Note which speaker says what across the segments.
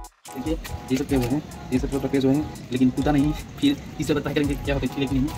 Speaker 1: देखिए ये सब क्या हुए हैं, ये सब प्रोडक्ट जो हैं, लेकिन टूटा नहीं। फिर इससे बता करेंगे क्या होता है लेकिन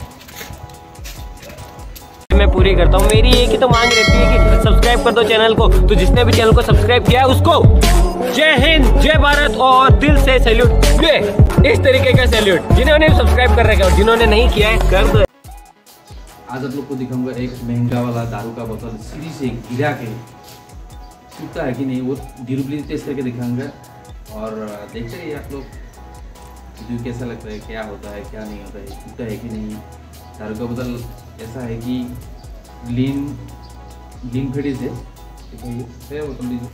Speaker 2: मैं पूरी करता हूँ। मेरी एक ही तो मांग रहती है कि सब्सक्राइब कर दो चैनल को। तो जिसने भी चैनल को सब्सक्राइब किया है उसको जय हिंद, जय भारत और दिल से सैल्यूट। इस तरीके का सैल्यूट जिन्होंने सब्सक्राइब कर रखा है और जिन्होंने नहीं किया है कर दो।
Speaker 1: आज आप लोग को दिखाऊंगा एक महंगा वाला दारू का बोतल सीढ़ी से गिरा के टूटता है कि नहीं, वो ड्यूरेबिलिटी टेस्ट करके दिखाऊंगा। और देखते रहिए आप लोग वीडियो कैसा लगता है, क्या होता है क्या नहीं होता है, टूटता है कि नहीं। दारू का बोतल ऐसा है कि ग्लीन फेडी से दिखाइए बोतल लीजिए।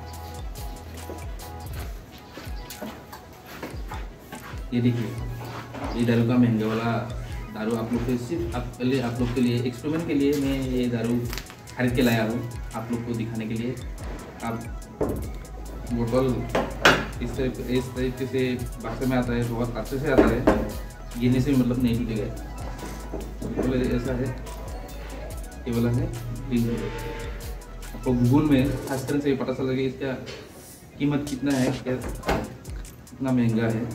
Speaker 1: ये देखिए ये दारू का महंगा वाला दारू आप लोग के सिर्फ पहले आप लोग के लिए एक्सपेरिमेंट के लिए मैं ये दारू खरीद के लाया हूँ आप लोग को दिखाने के लिए। आप बोतल इस तरीके से बक्से में आता है, बहुत अच्छे से आता है, गिरने से मतलब नहीं टूटेगा। बोले ऐसा है, ये वाला है आपको गूगल में खास तरह से पता चल जाएगा इसका कीमत कितना है, क्या कितना महंगा है।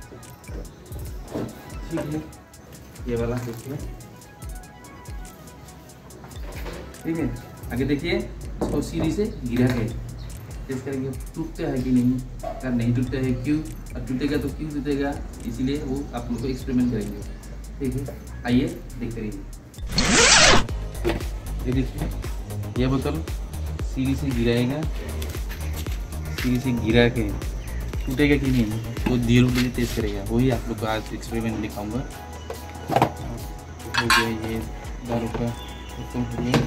Speaker 1: ठीक है, ये वाला देखिए, ठीक है। आगे देखिए इसको सीढ़ी से गिरा के टेस्ट करेंगे टूटता है कि नहीं, अगर नहीं टूटता है क्यों, और टूटेगा तो क्यों टूटेगा, इसीलिए वो आप लोग को एक्सपेरिमेंट करेंगे। ठीक है, आइए देखते रहिए। ये देखिए ये बोतल सीढ़ी से गिराएगा, सीढ़ी से गिरा के टूटेगा कि नहीं वो ड्यूरेबिलिटी टेस्ट करेगा, वही आप लोग को आज एक्सपेरिमेंट दिखाऊंगा। हो गया ये दारू का बोतल हो गया।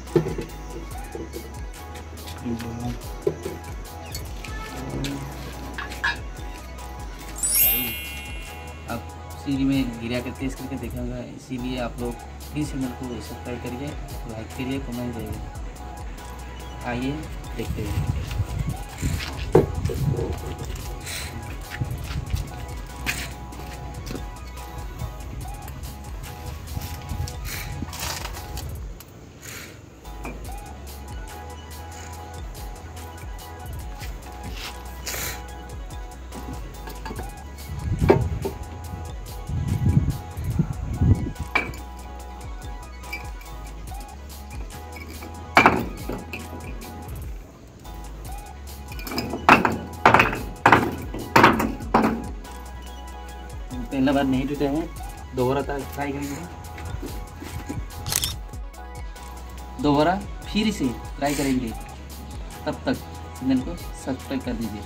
Speaker 1: अब सीढ़ी में गिरा कर टेस्ट करके देखेंगे, इसीलिए आप लोग प्लीज़ चैनल को सब्सक्राइब करिए, लाइक करिए, कमेंट करिए। आइए देखते हैं। पहला बार नहीं टूटे हैं, दोबारा ट्राई करेंगे, दोबारा फिर से ट्राई करेंगे। तब तक चैनल को सब्सक्राइब कर दीजिए।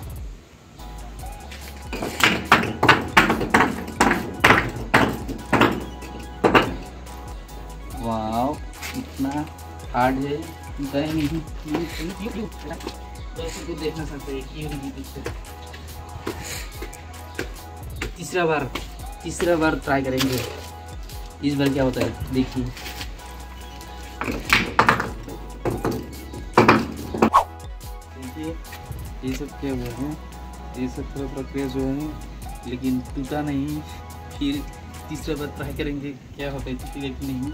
Speaker 1: वाव इतना हार्ड है, नहीं देखना सकते हैं क्यों नहीं दिखते। तीसरा बार ट्राई करेंगे, इस बार क्या होता है देखिए। देखिए ये सब क्या हुआ है, ये सब थोड़ा प्रक्रिया जो है, लेकिन टूटा नहीं। फिर तीसरा बार ट्राई करेंगे क्या होता है, टूटेगा कि नहीं।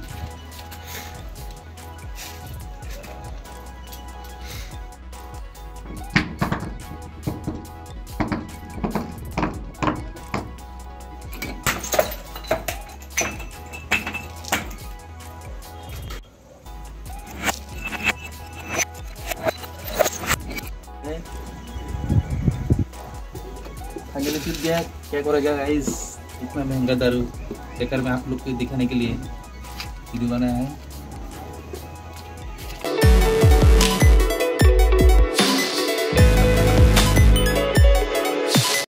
Speaker 1: फाइनली टूट गया, क्या करेगा गाइस, इतना महंगा दारू लेकर मैं आप लोग को दिखाने के लिए वीडियो बनाया है।